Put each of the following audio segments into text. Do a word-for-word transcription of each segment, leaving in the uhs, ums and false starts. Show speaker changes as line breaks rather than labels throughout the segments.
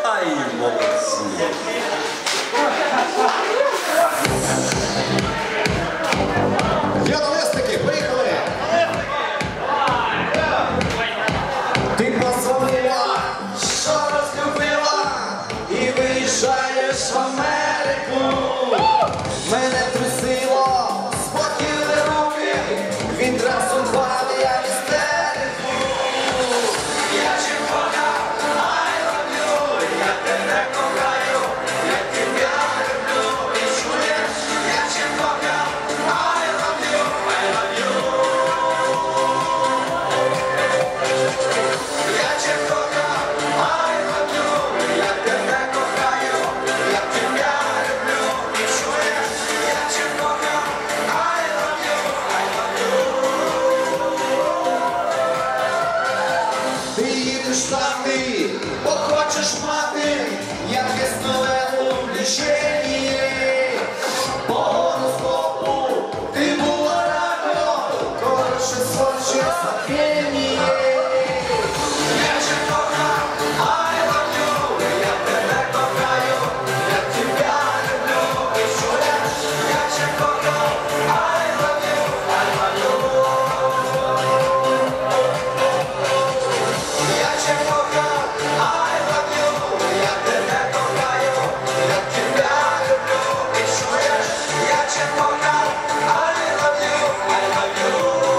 Ай, молодці.
П'ятолисники, поїхали! Ти позвонила, що розлюбила, і виїжджаєш в Америку. Мене трусило, спокійні руки, він трансформував, я в істерику. Я червона, I love you, я тебе кохаю, я тебе люблю, і чуєш, я червона, I love you, I love you. Я червона, I love you, я тебе кохаю, я тебе люблю, і чуєш, я червона, I love you, I love you. Ти їдеш там, ти, бо хочеш мати, як ясновелу в ліченні. По гороскопу ти була раком, коротше сочі сап'єнні. Я червона, I love you, я тебе кохаю, я тебе люблю, і чуєш, я червона, I love you, I love you. Я червона, I love you, я тебе кохаю, я тебе люблю, і чуєш, я червона, I love you, I love you.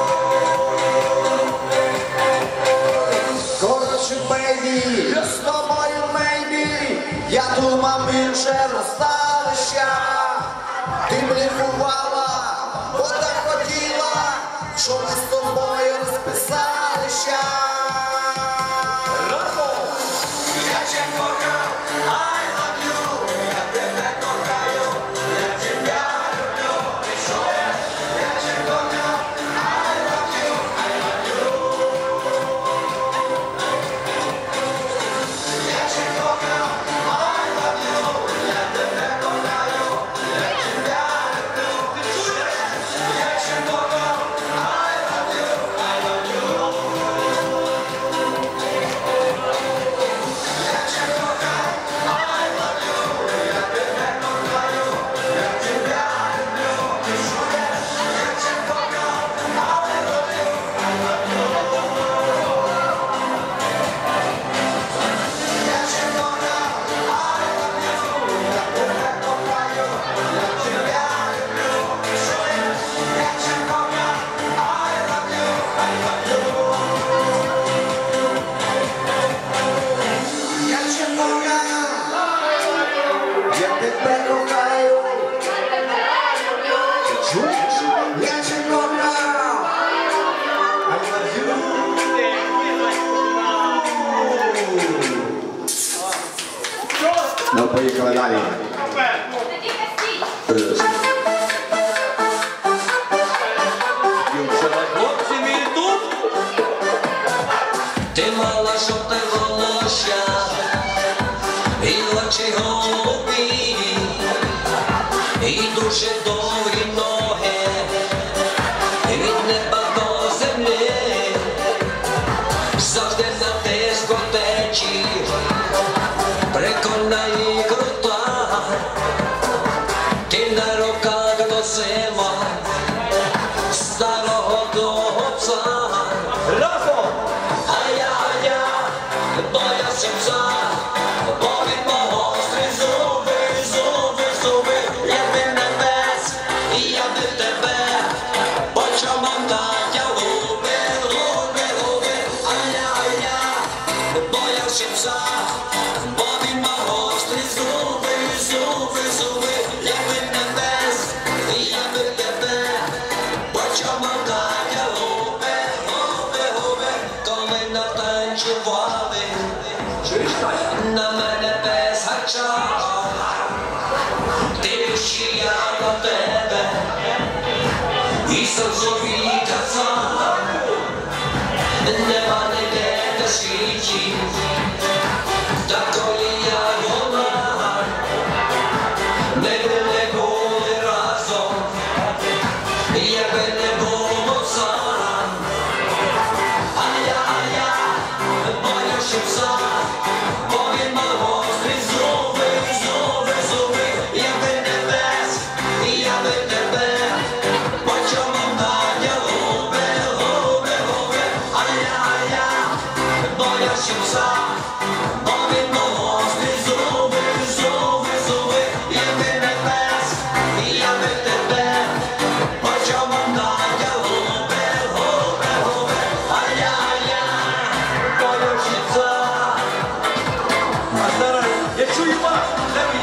Коротше, бейбі, я з тобою, мейбі, я думав, ми вже розсталися. Ти блефувала, бо так хотіла, щоб ми з тобою розписалися. Я червона, I love you, я тебе кохаю, я тебе люблю, і чуєш, я червона, I love you, I love you. Я червона, I love you, я тебе кохаю, я тебе люблю, і чуєш, я червона, I love you, I love you. Я червона, I love you, я тебе кохаю, я тебе люблю, і чуєш, я червона, I love you, I love you. Я червона, I love you, я тебе кохаю, я тебе люблю, і чуєш, я червона, I love you, I love you. Я червона, я тебе кохаю, чуєш, я червона, I love you. Ну, поїхали далі.
Дівчата, хлопці, мій тут.
Ти мала жовте волосся і очі голубі, і дуже довгі ноги від неба до землі, завжди на дискотеці, прикольна і крута, ти на руках носима старого довгоця.
Разом!
А я, а я, боявся пса, бо від мого стрізу
чую вас, де ви